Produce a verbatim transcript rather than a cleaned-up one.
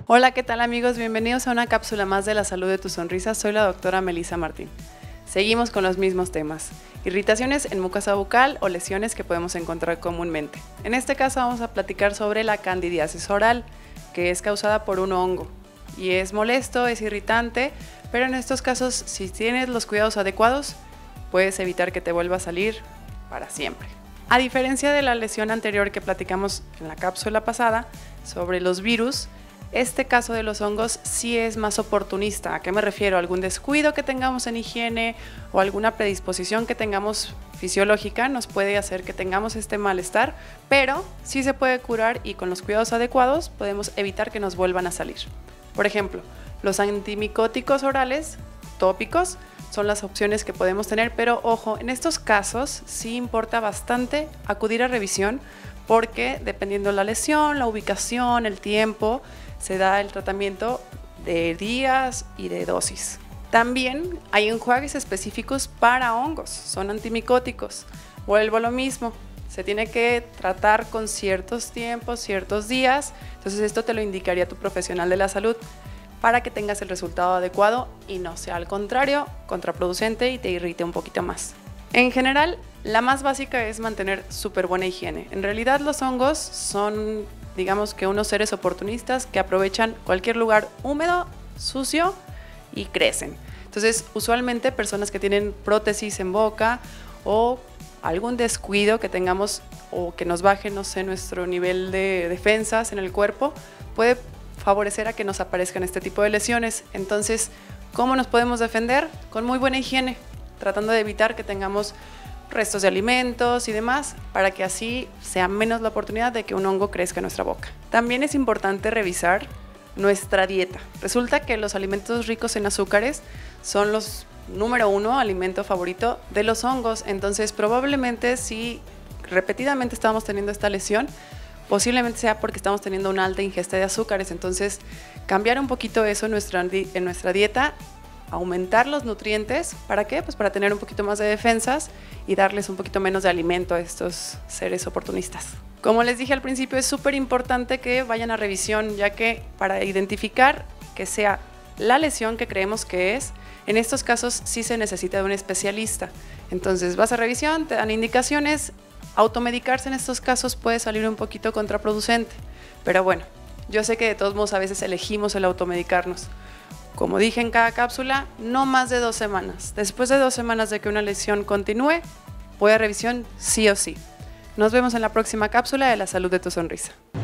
Hola, ¿qué tal amigos? Bienvenidos a una cápsula más de la salud de tu sonrisa. Soy la doctora Melissa Martín. Seguimos con los mismos temas: irritaciones en mucosa bucal o lesiones que podemos encontrar comúnmente. En este caso vamos a platicar sobre la candidiasis oral, que es causada por un hongo y es molesto, es irritante, pero en estos casos, si tienes los cuidados adecuados, puedes evitar que te vuelva a salir para siempre. A diferencia de la lesión anterior que platicamos en la cápsula pasada sobre los virus, este caso de los hongos sí es más oportunista. ¿A qué me refiero? Algún descuido que tengamos en higiene o alguna predisposición que tengamos fisiológica nos puede hacer que tengamos este malestar, pero sí se puede curar y con los cuidados adecuados podemos evitar que nos vuelvan a salir. Por ejemplo, los antimicóticos orales tópicos son las opciones que podemos tener, pero ojo, en estos casos sí importa bastante acudir a revisión porque dependiendo de la lesión, la ubicación, el tiempo, se da el tratamiento de días y de dosis. También hay enjuagues específicos para hongos, son antimicóticos. Vuelvo a lo mismo, se tiene que tratar con ciertos tiempos, ciertos días, entonces esto te lo indicaría tu profesional de la salud para que tengas el resultado adecuado y no sea al contrario, contraproducente y te irrite un poquito más. En general, la más básica es mantener súper buena higiene. En realidad los hongos son, digamos que unos seres oportunistas que aprovechan cualquier lugar húmedo, sucio y crecen. Entonces, usualmente personas que tienen prótesis en boca o algún descuido que tengamos o que nos baje, no sé, nuestro nivel de defensas en el cuerpo, puede favorecer a que nos aparezcan este tipo de lesiones. Entonces, ¿cómo nos podemos defender? Con muy buena higiene, tratando de evitar que tengamos restos de alimentos y demás, para que así sea menos la oportunidad de que un hongo crezca en nuestra boca. También es importante revisar nuestra dieta. Resulta que los alimentos ricos en azúcares son los número uno alimento favorito de los hongos, entonces probablemente si repetidamente estamos teniendo esta lesión, posiblemente sea porque estamos teniendo una alta ingesta de azúcares. Entonces cambiar un poquito eso en nuestra, en nuestra dieta, aumentar los nutrientes. ¿Para qué? Pues para tener un poquito más de defensas y darles un poquito menos de alimento a estos seres oportunistas. Como les dije al principio, es súper importante que vayan a revisión, ya que para identificar que sea la lesión que creemos que es, en estos casos sí se necesita de un especialista. Entonces vas a revisión, te dan indicaciones. Automedicarse en estos casos puede salir un poquito contraproducente, pero bueno, yo sé que de todos modos a veces elegimos el automedicarnos. Como dije en cada cápsula, no más de dos semanas. Después de dos semanas de que una lesión continúe, voy a revisión sí o sí. Nos vemos en la próxima cápsula de la salud de tu sonrisa.